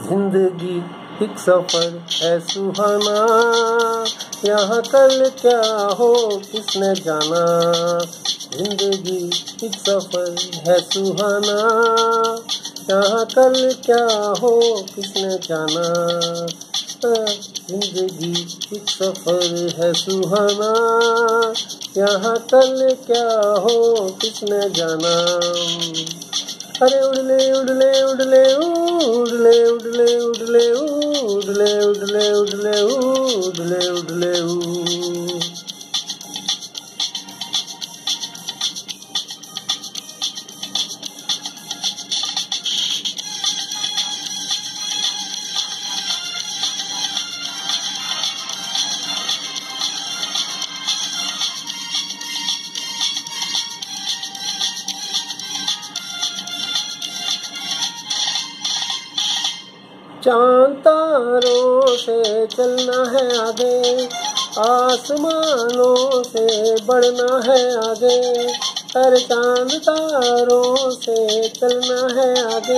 जिंदगी एक सफर है सुहाना, यहाँ कल क्या हो किसने जाना। जिंदगी एक सफर है सुहाना, यहाँ कल क्या हो किसने जाना। जिंदगी एक सफर है सुहाना, यहाँ कल क्या हो किसने जाना। अरे उड़ले उड़ले उड़ले उड़ले उड़ले उड़ले उड़ले उड़ले उड़ले उड़ले उड़ले चांद तारों से चलना है आगे, आसमानों से बढ़ना है आगे। हर चांद तारों से चलना है आगे,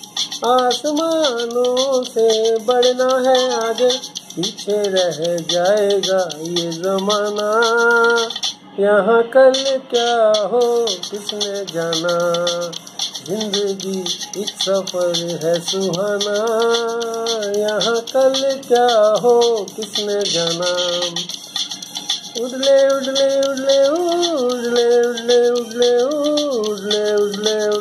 आसमानों से बढ़ना है आगे। पीछे रह जाएगा ये ज़माना, यहाँ कल क्या हो किसने जाना। जिंदगी एक सफर है सुहाना, यहाँ कल क्या हो किसने जाना। उड़ले उड़ले उड़ले उड़ले उड़ले उड़ले उड़ले उड़ले